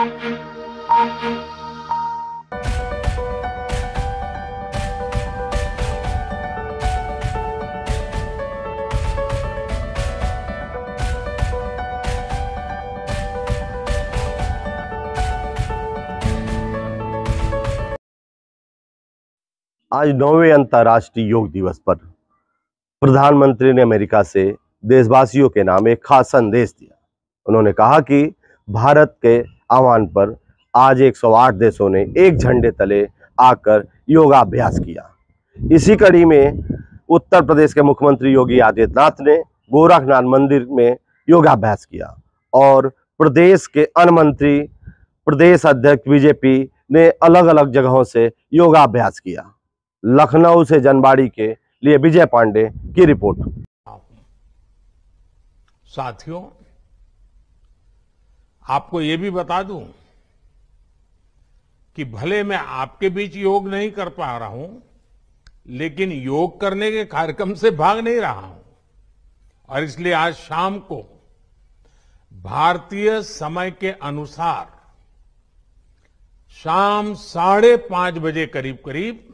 आज 9वें अंतर्राष्ट्रीय योग दिवस पर प्रधानमंत्री ने अमेरिका से देशवासियों के नाम एक खास संदेश दिया। उन्होंने कहा कि भारत के आह्वान पर आज 108 देशों ने एक झंडे तले आकर योगाभ्यास किया। इसी कड़ी में उत्तर प्रदेश के मुख्यमंत्री योगी आदित्यनाथ ने गोरखनाथ मंदिर में योगाभ्यास किया और प्रदेश के अन्य मंत्री, प्रदेश अध्यक्ष बीजेपी ने अलग अलग जगहों से योगाभ्यास किया। लखनऊ से जनवाड़ी के लिए विजय पांडे की रिपोर्ट। साथियों, आपको ये भी बता दूं कि भले मैं आपके बीच योग नहीं कर पा रहा हूं, लेकिन योग करने के कार्यक्रम से भाग नहीं रहा हूं और इसलिए आज शाम को भारतीय समय के अनुसार शाम 5:30 बजे करीब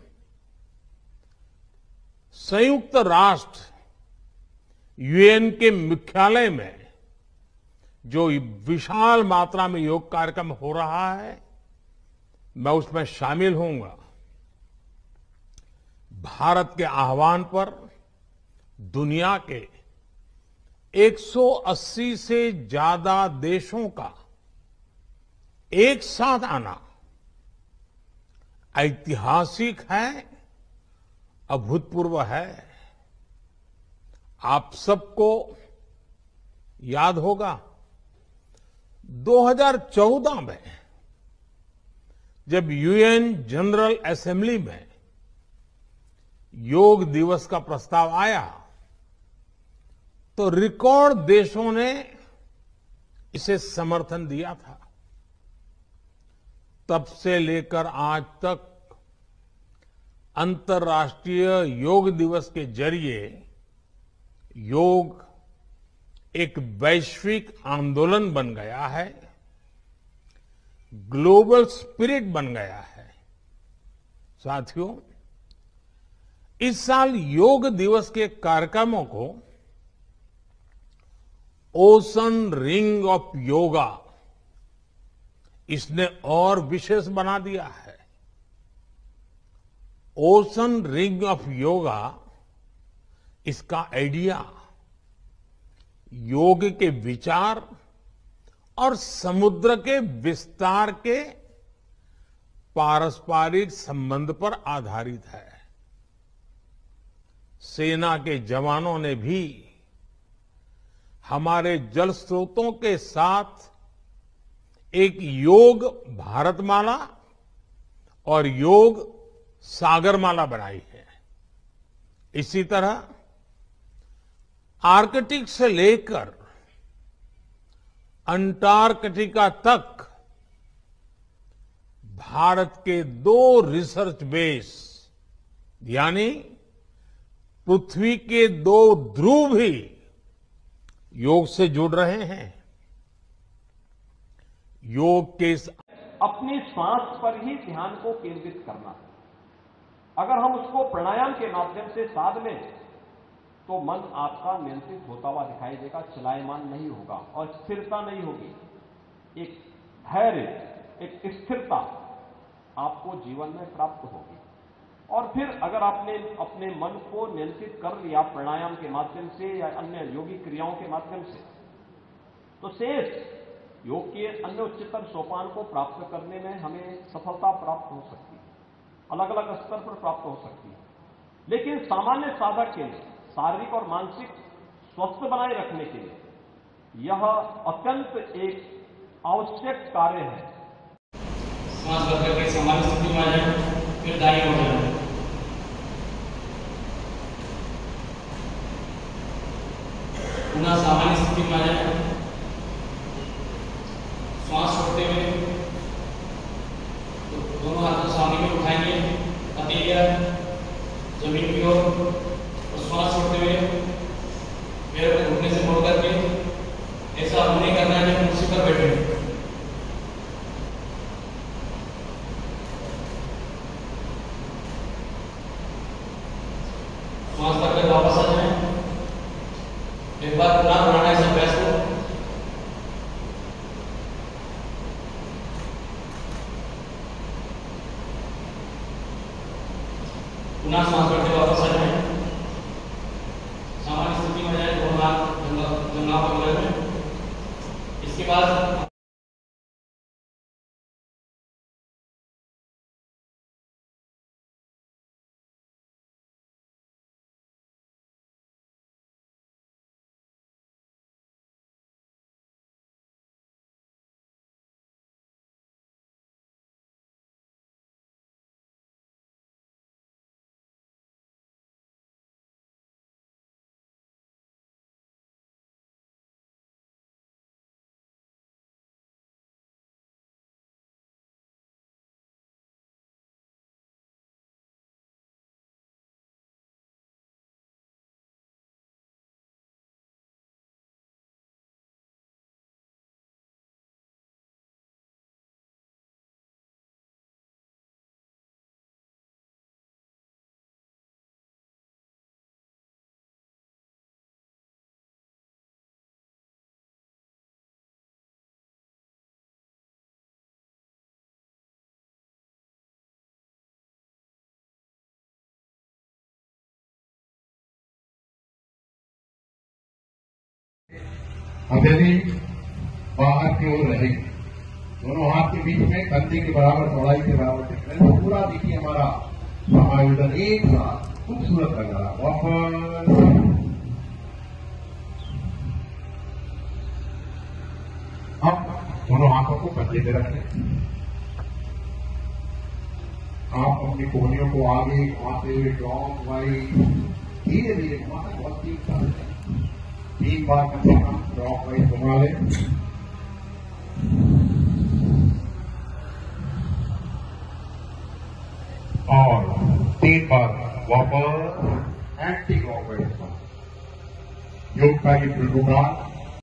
संयुक्त राष्ट्र यूएन के मुख्यालय में जो विशाल मात्रा में योग कार्यक्रम हो रहा है, मैं उसमें शामिल होऊंगा। भारत के आह्वान पर दुनिया के 180 से ज्यादा देशों का एक साथ आना ऐतिहासिक है, अभूतपूर्व है। आप सबको याद होगा 2014 में जब यूएन जनरल असेंबली में योग दिवस का प्रस्ताव आया तो रिकॉर्ड देशों ने इसे समर्थन दिया था। तब से लेकर आज तक अंतर्राष्ट्रीय योग दिवस के जरिए योग एक वैश्विक आंदोलन बन गया है, ग्लोबल स्पिरिट बन गया है। साथियों, इस साल योग दिवस के कार्यक्रमों को ओशन रिंग ऑफ योगा इसने और विशेष बना दिया है। ओशन रिंग ऑफ योगा, इसका आइडिया योग के विचार और समुद्र के विस्तार के पारस्परिक संबंध पर आधारित है। सेना के जवानों ने भी हमारे जल स्रोतों के साथ एक योग भारतमाला और योग सागरमाला बनाई है। इसी तरह आर्कटिक से लेकर अंटार्कटिका तक भारत के 2 रिसर्च बेस यानी पृथ्वी के 2 ध्रुव भी योग से जुड़ रहे हैं। योग के अपनी सांस पर ही ध्यान को केंद्रित करना है। अगर हम उसको प्राणायाम के माध्यम से साध लें तो मन आपका नियंत्रित होता हुआ दिखाई देगा, चलायमान नहीं होगा और स्थिरता नहीं होगी। एक धैर्य, एक स्थिरता आपको जीवन में प्राप्त होगी। और फिर अगर आपने अपने मन को नियंत्रित कर लिया प्राणायाम के माध्यम से या अन्य योगिक क्रियाओं के माध्यम से, तो शेष योग के अन्य उच्चतर सोपान को प्राप्त करने में हमें सफलता प्राप्त हो सकती है, अलग अलग स्तर पर प्राप्त हो सकती है। लेकिन सामान्य साधक के लिए शारीरिक और मानसिक स्वस्थ बनाए रखने के लिए यह अत्यंत एक आवश्यक कार्य है। सांस भर करके सामान्य स्थिति में आ जाए, फिर दाईं ओर जाए। पुनः सामान्य स्थिति में आ जाए। श्वास छोड़ते हुए तो दोनों हाथों सामने में उठाएंगे, हथेलियां जमीन की ओर, और श्वास छोड़ते हुए पैर को घुटने से मोड़ करके ऐसा नहीं करना है कि कुर्सी पर बैठे। श्वास करके वापस आ जाएं। एक बार पुनः बनाना इस अभ्यास को। पुनः श्वास करके वापस आ जाएं। सामान्य स्थिति में जाए, दोनों हाथ जंघा पर गले में। इसके बाद हथेली बाहर की ओर रहेगी, दोनों हाथ के बीच में कंधे के बराबर, चौड़ाई के बराबर दिख रहे हैं। तो पूरा देखिए हमारा समायोजन एक साथ खूबसूरत लग रहा है। वापस अब दोनों हाथों को कंधे पे रखें। आप अपनी कोहनियों को आगे घुमाते हुए लॉन्ग वाइड धीरे धीरे घुमाते, बहुत ठीक करते हैं। 3 बार कम से कम ड्रॉप वाइज घुमा लें। और 3 बार वापस एंटी क्लॉकवाइज। योग का ये प्रोग्राम